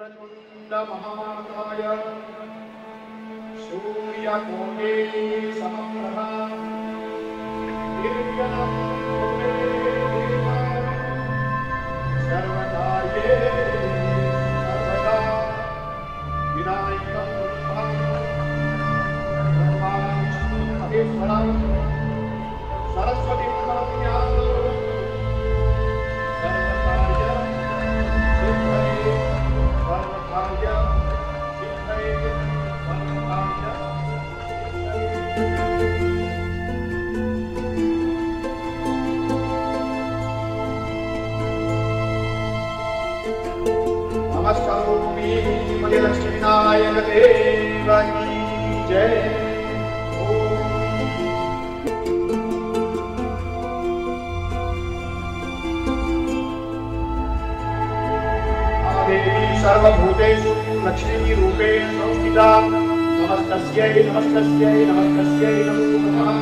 वक्रतुण्ड महाकाय सूर्यकोटि समप्रभा निर्विघ्नं कुरु देव सर्वकार्ये सर्वदा विनायकं सर्वाभीष्टफलेश्वरं सरस्वतीं नमामि नमस्कारोमि मगे लक्ष्मीनारायण देव की जय। देवी सर्वभूतेषु लक्ष्मीरूपेण संस्थिता नमस्तस्यै नमस्तस्यै नमस्तस्यै नमो नमः।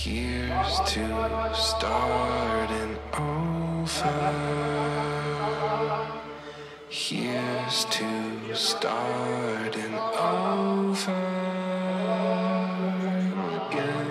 Here's to starting over. Here's to starting over again.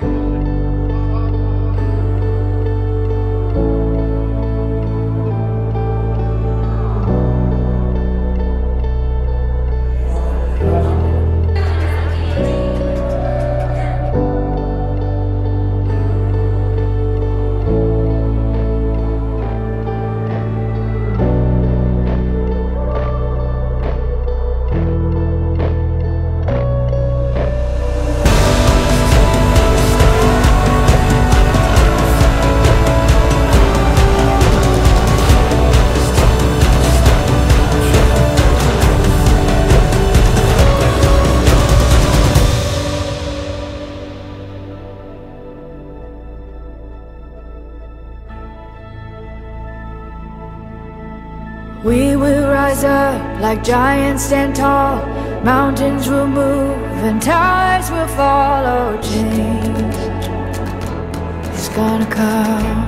We will rise up like giants, stand tall. Mountains will move and towers will follow. Change is gonna come.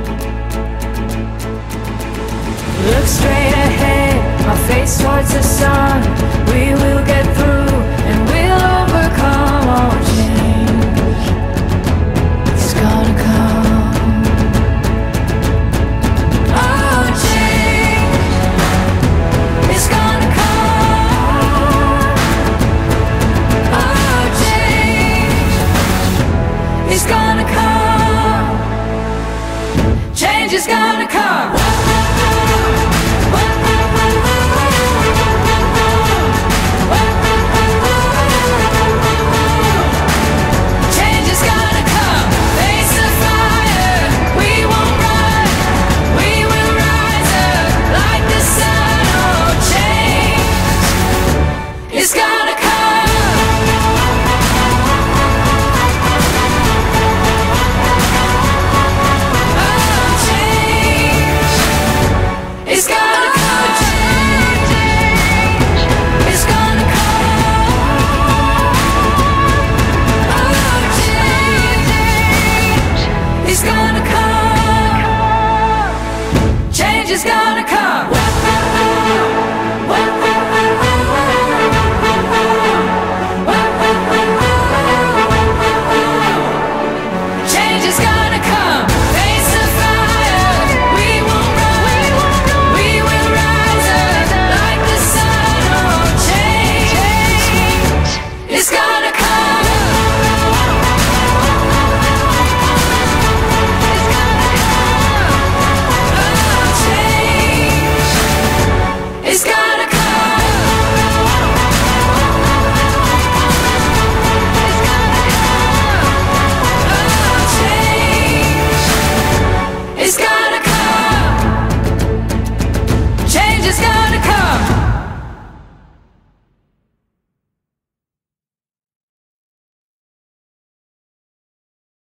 Look straight ahead, my face towards the sun. We will get through and we'll overcome. All change is gonna come. Oh, change is gonna come. Oh, change is gonna come. Change is gonna come.